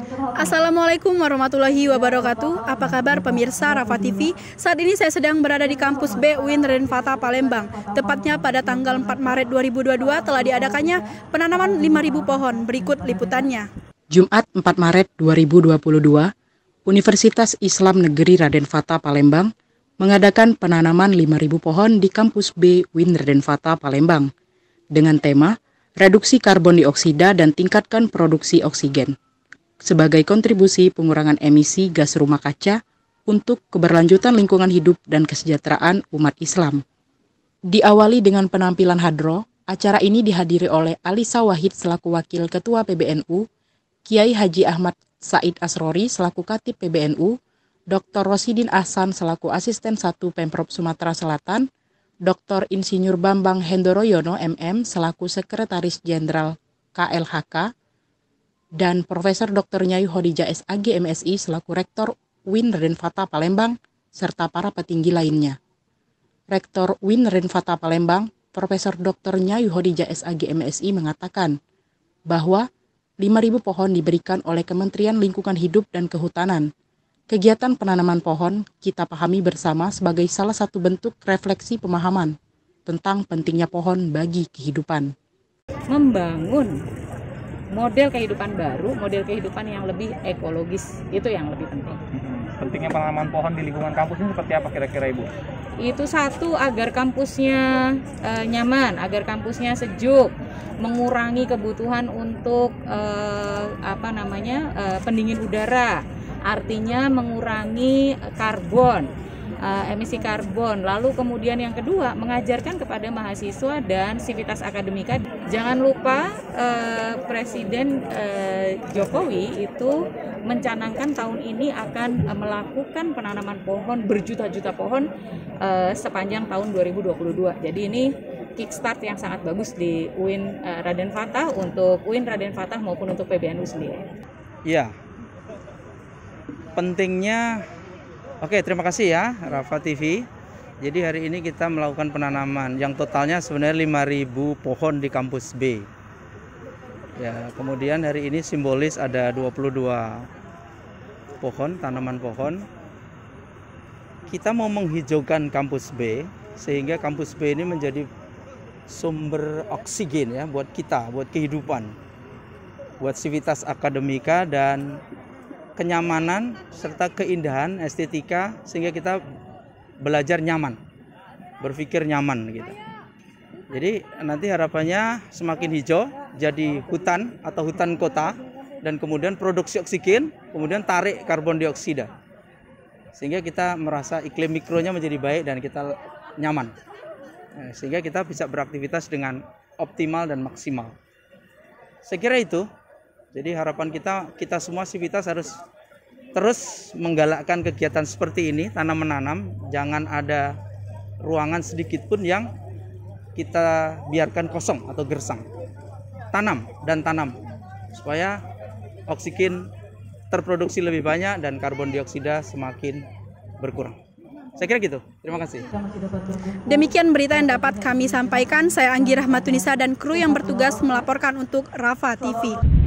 Assalamualaikum warahmatullahi wabarakatuh. Apa kabar pemirsa Rafa TV? Saat ini saya sedang berada di kampus B UIN Raden Fatah Palembang. Tepatnya pada tanggal 4 Maret 2022 telah diadakannya penanaman 5.000 pohon. Berikut liputannya. Jumat 4 Maret 2022, Universitas Islam Negeri Raden Fatah Palembang mengadakan penanaman 5.000 pohon di kampus B UIN Raden Fatah Palembang dengan tema Reduksi Karbon Dioksida dan Tingkatkan Produksi Oksigen sebagai kontribusi pengurangan emisi gas rumah kaca untuk keberlanjutan lingkungan hidup dan kesejahteraan umat Islam. Diawali dengan penampilan hadroh, acara ini dihadiri oleh Alisa Wahid selaku Wakil Ketua PBNU, Kiai Haji Ahmad Said Asrori selaku Khatib PBNU, Dr. Rosidin Ahsan selaku Asisten 1 Pemprov Sumatera Selatan, Dr. Insinyur Bambang Hendoroyono MM selaku Sekretaris Jenderal KLHK, dan Profesor Dr. Nyai Khadijah SAG MSI selaku Rektor UIN Raden Fatah Palembang, serta para petinggi lainnya. Rektor UIN Raden Fatah Palembang, Profesor Dr. Nyai Khadijah SAG MSI mengatakan bahwa 5.000 pohon diberikan oleh Kementerian Lingkungan Hidup dan Kehutanan. Kegiatan penanaman pohon kita pahami bersama sebagai salah satu bentuk refleksi pemahaman tentang pentingnya pohon bagi kehidupan. Membangun model kehidupan baru, model kehidupan yang lebih ekologis, itu yang lebih penting. Pentingnya penanaman pohon di lingkungan kampus ini seperti apa kira-kira Ibu? Itu satu, agar kampusnya nyaman, agar kampusnya sejuk, mengurangi kebutuhan untuk pendingin udara, artinya mengurangi karbon, emisi karbon. Lalu kemudian yang kedua, mengajarkan kepada mahasiswa dan sivitas akademika. Jangan lupa Presiden Jokowi itu mencanangkan tahun ini akan melakukan penanaman pohon berjuta-juta pohon sepanjang tahun 2022. Jadi ini kickstart yang sangat bagus di UIN Raden Fatah untuk UIN Raden Fatah maupun untuk PBNU sendiri. Iya. Pentingnya, oke, terima kasih ya Rafa TV. Jadi hari ini kita melakukan penanaman yang totalnya sebenarnya 5.000 pohon di kampus B. Ya, kemudian hari ini simbolis ada 22 pohon, tanaman pohon. Kita mau menghijaukan kampus B sehingga kampus B ini menjadi sumber oksigen ya buat kita, buat kehidupan, buat sivitas akademika dan kenyamanan serta keindahan estetika sehingga kita belajar nyaman, berpikir nyaman gitu. Jadi nanti harapannya semakin hijau jadi hutan atau hutan kota dan kemudian produksi oksigen, kemudian tarik karbon dioksida. Sehingga kita merasa iklim mikronya menjadi baik dan kita nyaman. Sehingga kita bisa beraktivitas dengan optimal dan maksimal. Saya kira itu. Jadi harapan kita semua sivitas harus terus menggalakkan kegiatan seperti ini, tanam-menanam. Jangan ada ruangan sedikit pun yang kita biarkan kosong atau gersang. Tanam dan tanam supaya oksigen terproduksi lebih banyak dan karbon dioksida semakin berkurang. Saya kira gitu. Terima kasih. Demikian berita yang dapat kami sampaikan. Saya Anggi Rahmatunisa dan kru yang bertugas melaporkan untuk Rafa TV.